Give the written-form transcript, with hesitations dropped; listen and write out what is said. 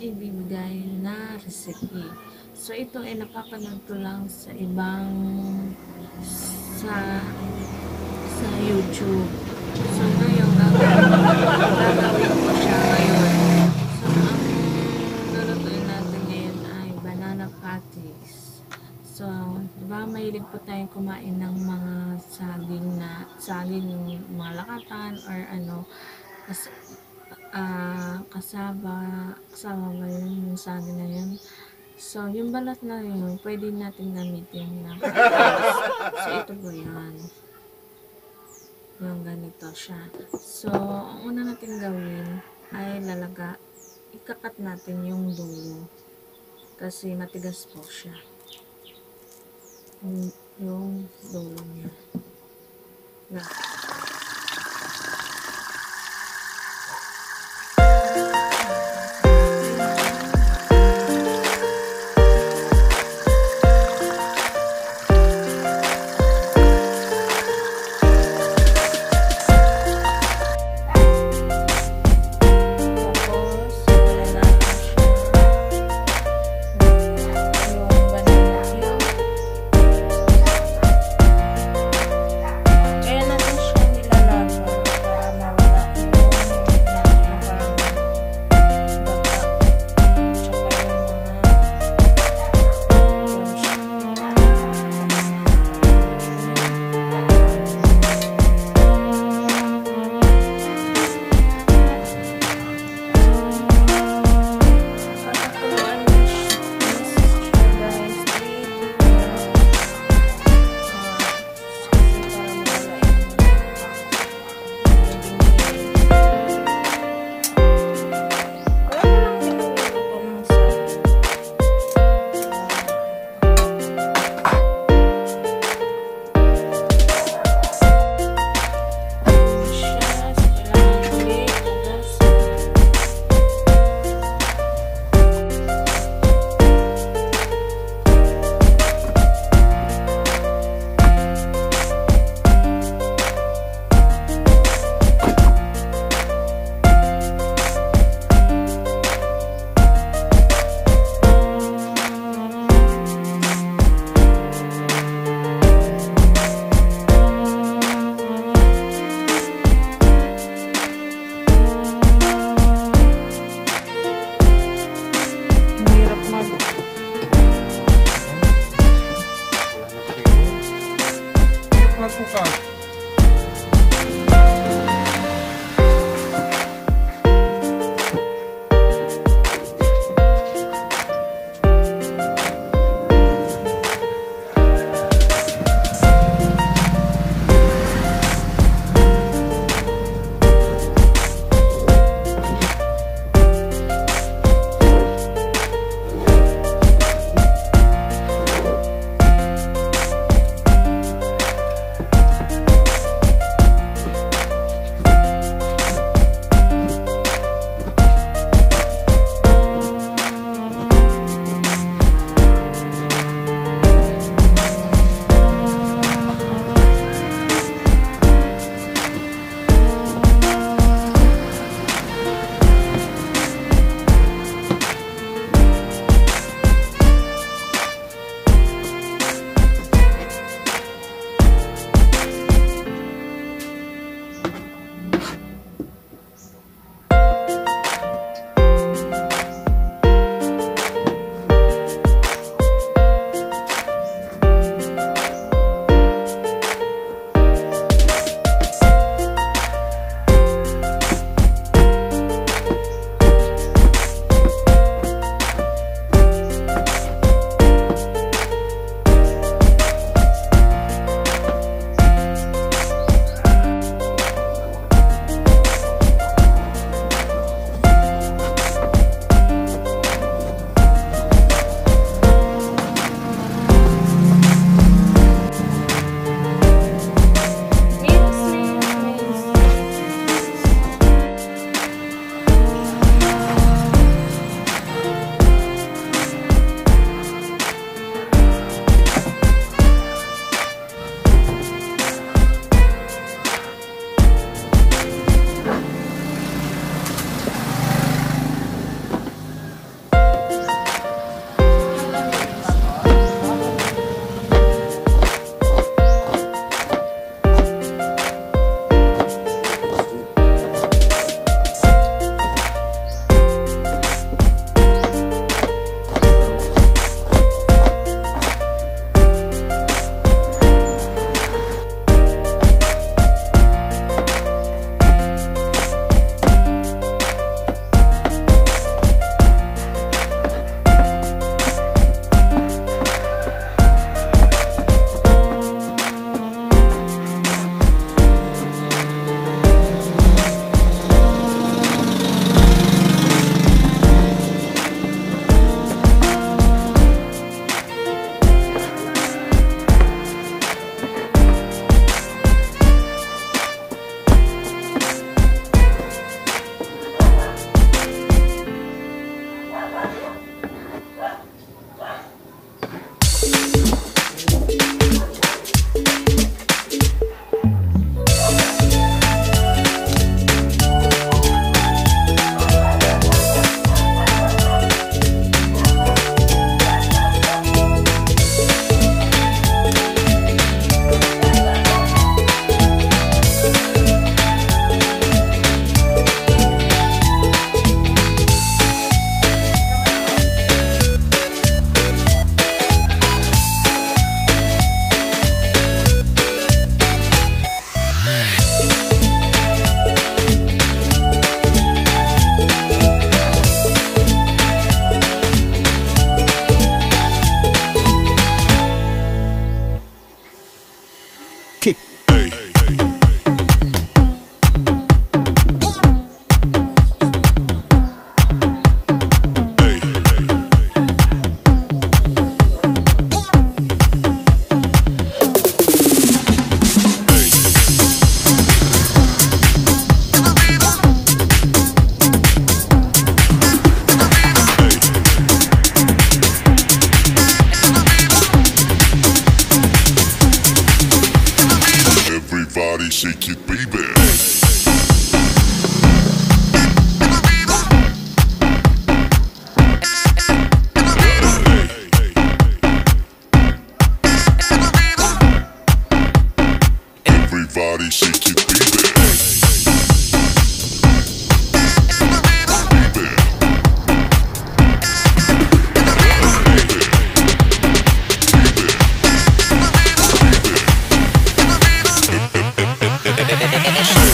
ibibigay na recipe. So, ito ay napapanood ko lang sa ibang sa YouTube. So, ngayon, gagawin ko siya ngayon. So, ang lulutuin natin ngayon ay banana patties. So, diba mahilig po tayong kumain ng mga saging mga lakatan or ano, kasama ba yun, yung saging na yun. So, yung balat na yun, pwede natin gamitin na patties. So, ito po yan. Yung ganito siya. So, ang una natin gawin ay ikakat natin yung dulo. Kasi matigas po siya. Yung dulo niya. Yeah. Magbukas. kick. Everybody shake it, baby. Everybody shake it, baby. Baby.